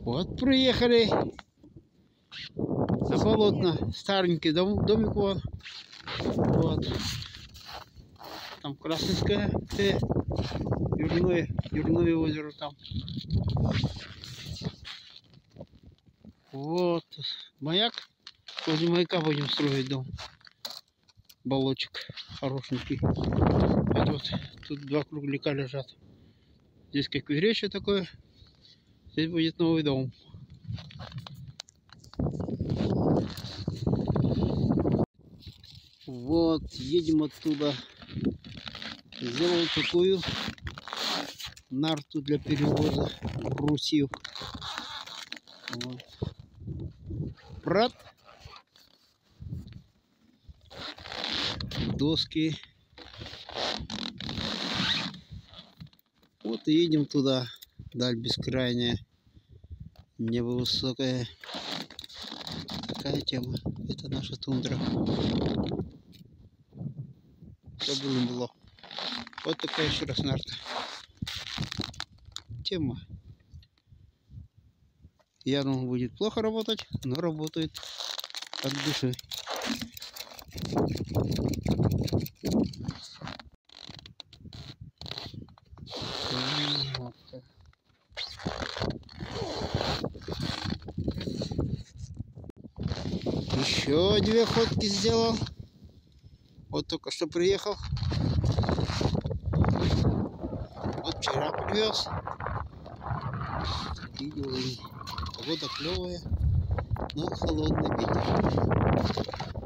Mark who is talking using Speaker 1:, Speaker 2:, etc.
Speaker 1: Вот приехали на болотно. Старенький домик вон. Вот. Там Красненское, Юрное озеро там. Вот маяк. Возле маяка будем строить дом. Болотчик хорошенький. Это вот тут два кругляка лежат. Здесь как вереща такое. Здесь будет новый дом. Вот, едем оттуда. Сделал такую нарту для перевоза брусьев. Вот. Брат. Доски. Вот и едем туда. Даль бескрайняя. Небо высокое. Такая тема. Это наша тундра. Забыл было. Вот такая еще раз нарта. Тема. Я думаю, будет плохо работать, но работает от души. Еще две ходки сделал. Вот только что приехал. Вот вчера привез. Видел, погода клевая, но холодный ветер.